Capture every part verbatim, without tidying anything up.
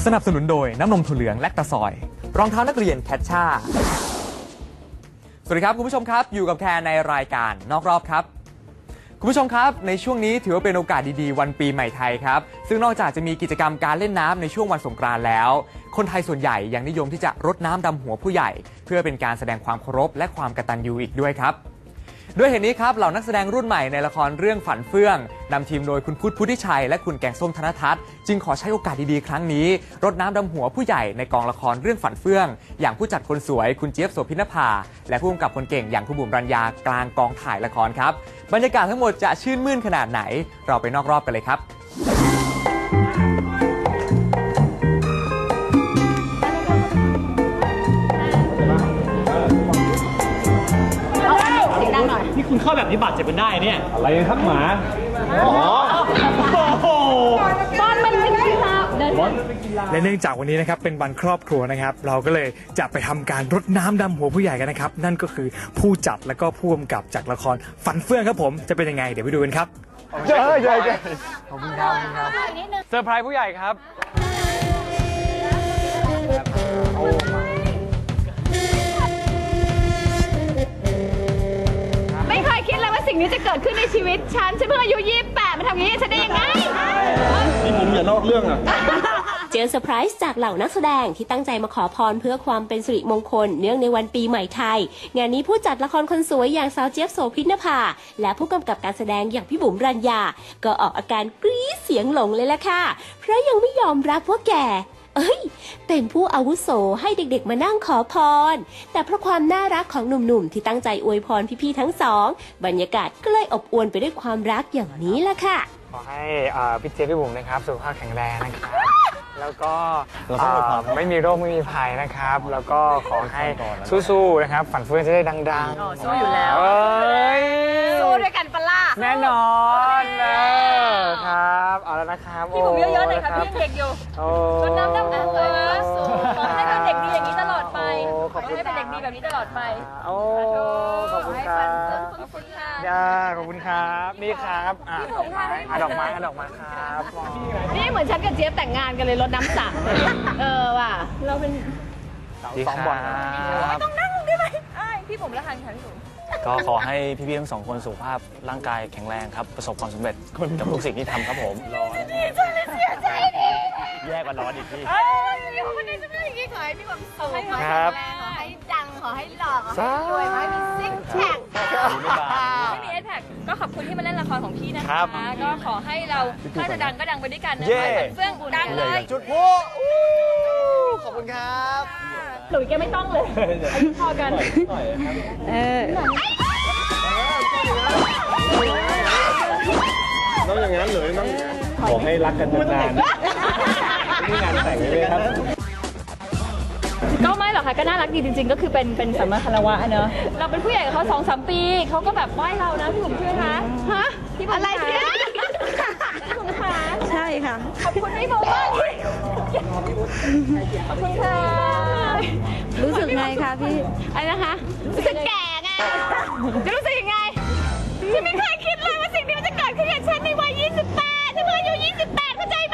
นับสนุนโดยน้ำนมถั่วเหลืองและตะซอยรองเท้านักเรียนแคชช่าสวัสดีครับคุณผู้ชมครับอยู่กับแคนในรายการนอกรอบครับคุณผู้ชมครับในช่วงนี้ถือว่าเป็นโอกาสดีๆวันปีใหม่ไทยครับซึ่งนอกจากจะมีกิจกรรมการเล่นน้ำในช่วงวันสงกรานต์แล้วคนไทยส่วนใหญ่ยังนิยมที่จะรดน้ำดำหัวผู้ใหญ่เพื่อเป็นการแสดงความเคารพและความกตัญญูอีกด้วยครับด้วยเหตุนี้ครับเหล่านักแสดงรุ่นใหม่ในละครเรื่องฝันเฟื่องนำทีมโดยคุณพุทธพุทธิชัยและคุณแกงส้มธนทัศน์จึงขอใช้โอกาสดีๆครั้งนี้รดน้ำดำหัวผู้ใหญ่ในกองละครเรื่องฝันเฟื่องอย่างผู้จัดคนสวยคุณเจี๊ยบโสภินภาและผู้กำกับคนเก่งอย่างคุณบุ๋มรัญญากลางกองถ่ายละครครับบรรยากาศทั้งหมดจะชื่นมื่นขนาดไหนเราไปนอกรอบกันเลยครับนี่คุณเข้าแบบนี้บาดเจ็บกันได้เนี่ยอะไรครับหมาอ๋อโอ้บอลมันไม่กินแล้วและเนื่องจากวันนี้นะครับเป็นวันครอบครัวนะครับเราก็เลยจะไปทำการรดน้ำดำหัวผู้ใหญ่กันนะครับนั่นก็คือผู้จัดและก็ผู้กำกับจากละครฝันเฟื่องครับผมจะเป็นยังไงเดี๋ยวไปดูกันครับเจอเจอเจอขอบคุณครับเซอร์ไพรส์ผู้ใหญ่ครับไม่เคยคิดเลยว่าสิ่งนี้จะเกิดขึ้นในชีวิตฉันฉันเพิ่งอายุยี่สิบแปดมาทำอย่างนี้ฉันได้ยังไงนี่ผมอย่านอกเรื่องอ่ะเจอเซอร์ไพรส์จากเหล่านักแสดงที่ตั้งใจมาขอพรเพื่อความเป็นสิริมงคลเนื่องในวันปีใหม่ไทยงานนี้ผู้จัดละครคนสวยอย่างสาวเจี๊ยบโสภินภาและผู้กำกับการแสดงอย่างพี่บุ๋มรัญญาก็ออกอาการกรี๊ดเสียงหลงเลยล่ะค่ะเพราะยังไม่ยอมรับว่าแก่เอ้ยเป็นผู้อาวุโสให้เด็กๆมานั่งขอพรแต่เพราะความน่ารักของหนุ่มๆที่ตั้งใจอวยพรพี่ๆทั้งสองบรรยากาศก็เลยอบอวลไปด้วยความรักอย่างนี้ล่ะค่ะขอให้พี่เจี๊ยบพี่บุ๋มนะครับสุขภาพแข็งแรงนะครับแล้วก็ไม่มีโรคไม่มีภัยนะครับแล้วก็ขอให้สู้ๆนะครับฝันเฟื่องจะได้ดังๆสู้อยู่แล้วสู้ด้วยกันปะล่ะแน่นอนครับเอาแล้วนะครับพี่บุ๋มเยอะๆหน่อยครับพี่ยังเด็กอยู่รดน้ำดำหัวสู้ขอให้เป็นเด็กดีอย่างนี้ตลอดไปขอให้เป็นเด็กดีแบบนี้ตลอดไปโอ้ขอบคุณครับขอบคุณค่ะย่าขอบคุณครับนี่ครับอ่ะดอกไม้ดอกไม้ครับนี่เหมือนฉันกับเจี๊ยบแต่งงานกันเลยรดน้ำสังเออว่ะเราเป็นสองบอลต้องนั่งได้ไหมพี่ผมละคันค่ะพี่ผมก็ขอให้พี่ๆทั้งสองคนสุขภาพร่างกายแข็งแรงครับประสบความสำเร็จกับทุกสิ่งที่ทำครับผมดีใจเลยเสียใจดิแย่กว่าร้อนอีกพี่พี่คนนี้จะไม่อย่างนี้ขอให้มีความสุขขอให้ขอให้ดังขอให้หล่อขอให้รวยขอให้มีซิกแพคไม่มีเอสแพคก็ขอบคุณที่มาเล่นละครของพี่นะคะก็ขอให้เราถ้าจะดังก็ดังไปด้วยกันนะคะเฟื่องดังเลยจุดพูขอบคุณครับหลุยแกไม่ต้องเลยอายุพอกันเออต้องอย่างนั้นเลยต้องขอให้รักกันนานๆนี่งานแต่งเลยครับก็ไม่หรอกค่ะก็น่ารักดีจริงๆก็คือเป็นเป็นสัมมาคารวะเนอะเราเป็นผู้ใหญ่กับเขาสองสามปีเขาก็แบบไหว้เรานะพี่บุ๋มใช่ไหมคะฮะพี่บุ๋มอะไรเนี่ยพี่บุ๋มคะใช่ค่ะขอบคุณพี่บุ๋มมากขอบคุณค่ะรู้สึกไงคะพี่อะไรนะคะรู้สึกแก่ไงจะรู้สึกยังไงฉันไม่เคยคิดเลยว่าสิ่งนี้มันจะเกิดขึ้นกับฉันในวัยยี่สิบแปดฉันเพิ่งอายุยี่สิบแปดเข้าใจไหม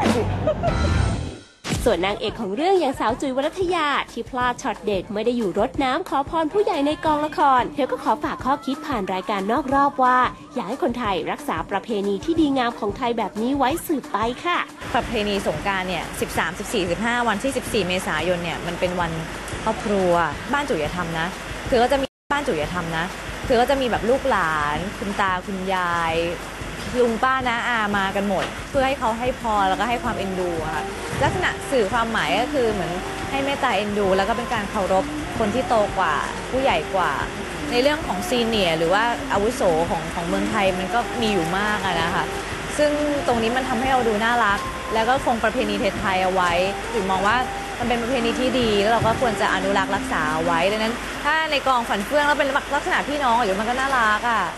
ส่วนนางเอกของเรื่องอย่างสาวจุ๋ยวรัตยาที่พลาดช็อตเด็ดไม่ได้อยู่รดน้ำขอพรผู้ใหญ่ในกองละครเธอก็ขอฝากข้อคิดผ่านรายการนอกรอบว่าอยากให้คนไทยรักษาประเพณีที่ดีงามของไทยแบบนี้ไว้สืบไปค่ะประเพณีสงกรานต์เนี่ยสิบสาม สิบสี่ สิบห้าวันที่สิบสี่เมษายนเนี่ยมันเป็นวันครอบครัวบ้านจุ๋ยธรรมนะคือก็จะมีบ้านจุ๋ยธรรมนะคือก็จะมีแบบลูกหลานคุณตาคุณยายลุงป้าน้าอามากันหมดเพื่อให้เขาให้พรแล้วก็ให้ความเอ็นดูค่ะลักษณะสื่อความหมายก็คือเหมือนให้เมตตาเอ็นดูแล้วก็เป็นการเคารพคนที่โตกว่าผู้ใหญ่กว่าในเรื่องของซีเนียร์หรือว่าอาวุโสของของเมืองไทยมันก็มีอยู่มากอะนะคะซึ่งตรงนี้มันทำให้เราดูน่ารักแล้วก็คงประเพณีไทยเอาไว้ถึงมองว่ามันเป็นประเพณีที่ดีแล้วเราก็ควรจะอนุรักษ์รักษาไว้ดังนั้นถ้าในกองฝันเฟื่องแล้วเป็นลักษณะพี่น้องอยู่มันก็น่ารักอะ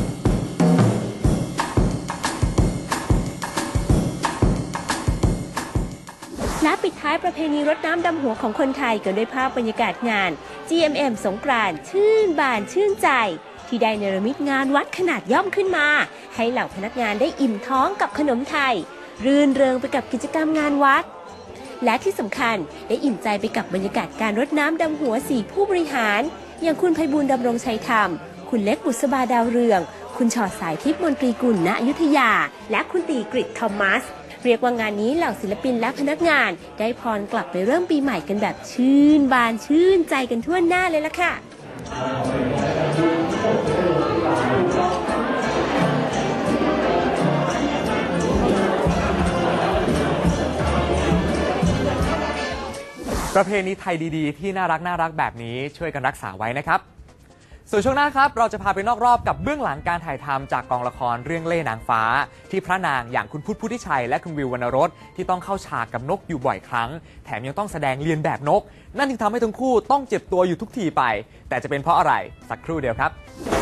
และปิดท้ายประเพณีรดน้ำดำหัวของคนไทยกันด้วยภาพบรรยากาศงาน จี เอ็ม เอ็ม สงกรานต์ชื่นบานชื่นใจที่ได้เนรมิตงานวัดขนาดย่อมขึ้นมาให้เหล่าพนักงานได้อิ่มท้องกับขนมไทยรื่นเริงไปกับกิจกรรมงานวัดและที่สำคัญได้อิ่มใจไปกับบรรยากาศการรดน้ำดำหัวสี่ผู้บริหารอย่างคุณไพบูลย์ดำรงชัยธรรมคุณเล็กบุษบาดาวเรืองคุณชอดสายทิพย์มนตรีกุลณอยุธยาและคุณตีกฤษทอมัสเรียกว่างานนี้เหล่าศิลปินและพนักงานได้พรกลับไปเริ่มปีใหม่กันแบบชื่นบานชื่นใจกันทั่วหน้าเลยล่ะค่ะประเพณีไทยดีๆที่น่ารักน่ารักแบบนี้ช่วยกันรักษาไว้นะครับส่วนช่วงหน้าครับเราจะพาไปนอกรอบกับเบื้องหลังการถ่ายทำจากกองละครเรื่องเล่ห์นางฟ้าที่พระนางอย่างคุณพุทธพุทธิชัยและคุณวิววรรณรสที่ต้องเข้าฉากกับนกอยู่บ่อยครั้งแถมยังต้องแสดงเลียนแบบนกนั่นจึงทำให้ทั้งคู่ต้องเจ็บตัวอยู่ทุกทีไปแต่จะเป็นเพราะอะไรสักครู่เดียวครับ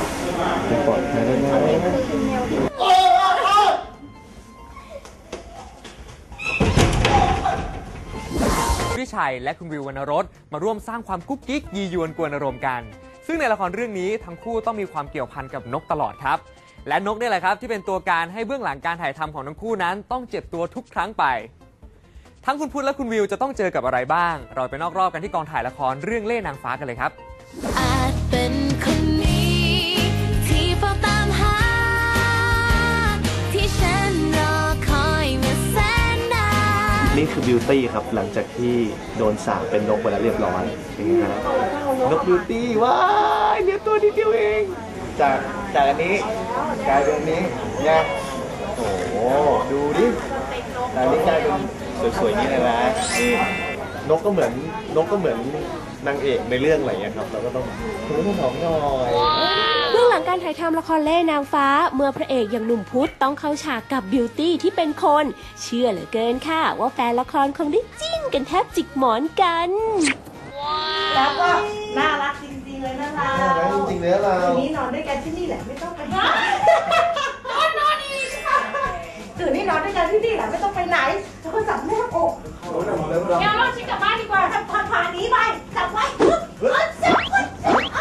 พุทธิชัยและคุณวิววรรณรสมาร่วมสร้างความกุ๊กกิ๊กยียวนกวนอารมณ์กันซึ่งในละครเรื่องนี้ทั้งคู่ต้องมีความเกี่ยวพันกับนกตลอดครับและนกนี่แหละครับที่เป็นตัวการให้เบื้องหลังการถ่ายทำของทั้งคู่นั้นต้องเจ็บตัวทุกครั้งไปทั้งคุณพุทธและคุณวิวจะต้องเจอกับอะไรบ้างเราไปนอกรอบกันที่กองถ่ายละครเรื่องเล่ห์นางฟ้ากันเลยครับอาจเป็นคนนี้ที่เฝ้าตามหาที่ฉันรอคอยมาแสนนานนี่คือบิวตี้ครับหลังจากที่โดนสาปเป็นนกไปแล้วเรียบร้อยเป็นไงครับนกบิวตี้ว้ายเลี้ยงตัวนิดเดียวเองจากจากอันนี้กลายเป็นอันนี้เนี่ยโอ้โหดูดิแต่อันนี้กลายเป็นสวยๆนี่เลยนะนี่นกก็เหมือนนกก็เหมือนนางเอกในเรื่องอะไรอย่างเงี้ยครับเราก็ต้องคุณต้องหอมหน่อยเบื้องหลังการถ่ายทำละครเล่ห์นางฟ้าเมื่อพระเอกอย่างหนุ่มพุทธต้องเข้าฉากกับบิวตี้ที่เป็นคนเชื่อเหลือเกินค่ะว่าแฟนละครคงได้จิ้นกันแทบจิกหมอนกันแล้วก็น่ารักจริงๆเลยนะเราน่ารักจริงๆเลยเราคืนนี้นอนด้วยกันที่นี่แหละไม่ต้องไปไหนนอนนอนอีกคืนนี้นอนด้วยกันที่นี่แหละไม่ต้องไปไหนแล้วก็จับแนบอกเดี๋ยวเราชิคกลับบ้านดีกว่าจับผ่านผ่านนี้ไปจับไว้จับไว้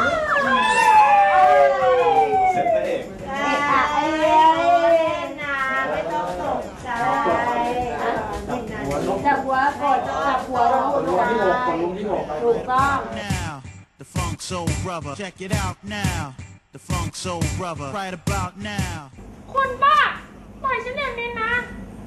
เสร็จแล้วเองนะไม่ต้องตกใจจับหัวกดจับหัวร้องถูกต้อง The funk soul brother check it out now The funk soul brother right about now คุณป้าปล่อยฉันเดี๋ยวนี้นะ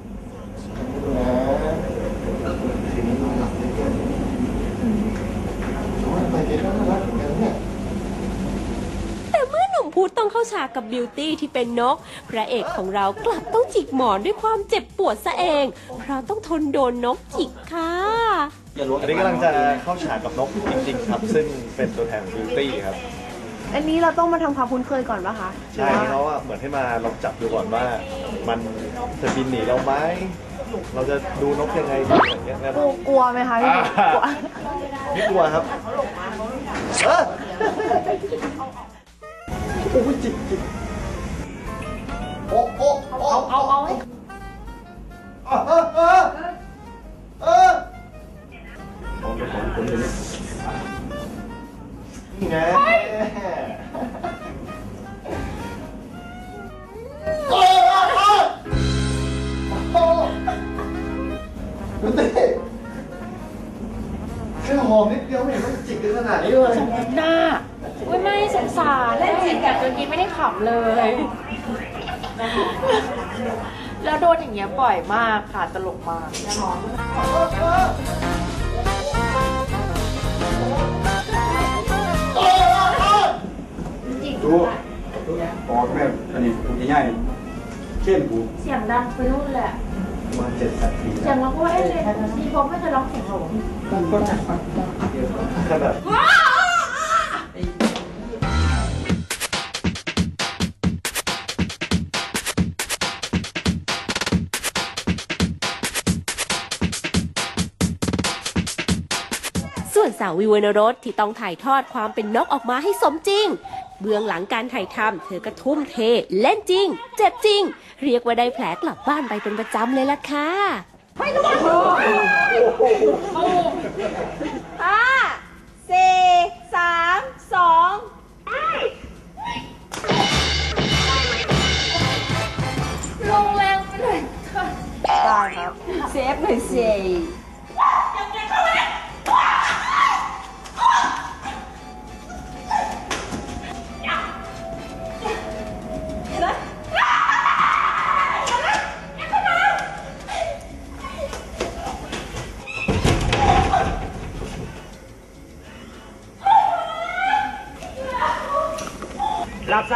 แต่เมื่อหนุ่มพุทธต้องเข้าฉากกับบิวตี้ที่เป็นนกพระเอกของเรากลับต้องจิกหมอนด้วยความเจ็บปวดซะเองเพราะต้องทนโดนนกจิกค่ะอันนี้กำลังจะเข้าฉากกับนกจริงๆครับซึ่งเป็นตัวแทนบิวตี้ครับอันนี้เราต้องมาทำความคุ้นเคยก่อนป่ะคะใช่เพราะว่าเหมือนให้มาลองจับดูก่อนว่ามันจะบินหนีเราไหมเราจะดูนกยังไงอย่างเงี้ยนะกลัวไหมคะพี่กลัวไม่กลัวครับเออโอ้ยจิกจิกโอ้โอ้เอาเอาเอาเออเออเออเออผมผมผมเลยนี่ไงโอ้โอ้โอ้ดูดิแค่หอมนิดเดียวไม่เห็นต้องจิกขนาดนี้เลยหน้าอุ้ยไม่สงสารเล่นจิกแบบจนกินไม่ได้ขับเลยแล้วโดนอย่างเงี้ยบ่อยมากค่ะตลกมากดูปอดแม่อันนี้ถูกง่ายๆเช่นกูเสียงดังไปนู่นแหละมาเจ็ดสัปดาห์เสียงเราก็เอ๊ะเลยดีผมไม่เคยร้องเสียงหลงก็จัดขนาดส่วนสาววิววรรณรสที่ต้องถ่ายทอดความเป็นนกออกมาให้สมจริงเบื้องหลังการถ่ายทำเธอก็ทุ่มเทเล่นจริงเจ็บจริงเรียกว่าได้แผลกลับบ้านไปเป็นประจำเลยล่ะค่ะห้าสี่สามสองลงแรงไปหน่อยค่ะได้ครับเซฟหน่อยสิ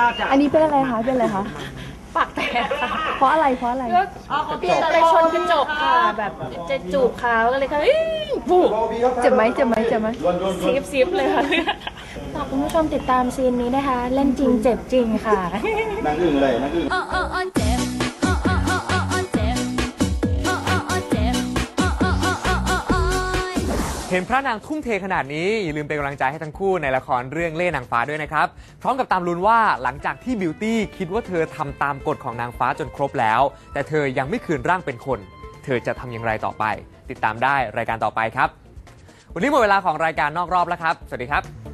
อันนี้เป็นอะไรคะเป็นอะไรคะปากแตกค่ะเพราะอะไรเพราะอะไรก็เลยชนกระจกค่ะ แบบจะจูบเขาก็เลยค่ะเอ้ยปุ๊บเจ็บไหมเจ็บไหมเจ็บไหมซีฟซีฟเลยค่ะฝากคุณผู้ชมติดตามซีนนี้นะคะ เล่นจริงเจ็บจริงค่ะนั่งอึ้งเลยนั่งอึ้งโอ้โอ้โอ้เจ็บโอ้โอ้โอ้โอ้โอ้เจ็บโอ้โอ้โอ้เจ็บโอ้โอ้โอ้โอ้โอ้โอ้ยเห็นพระนางทุ่มเทขนาดนี้อย่าลืมเป็นกำลังใจให้ทั้งคู่ในละครเรื่องเล่ห์นางฟ้าด้วยนะครับพร้อมกับตามลุ้นว่าหลังจากที่บิวตี้คิดว่าเธอทำตามกฎของนางฟ้าจนครบแล้ว แต่เธอยังไม่คืนร่างเป็นคน เธอจะทำอย่างไรต่อไป ติดตามได้รายการต่อไปครับ วันนี้หมดเวลาของรายการนอกรอบแล้วครับสวัสดีครับ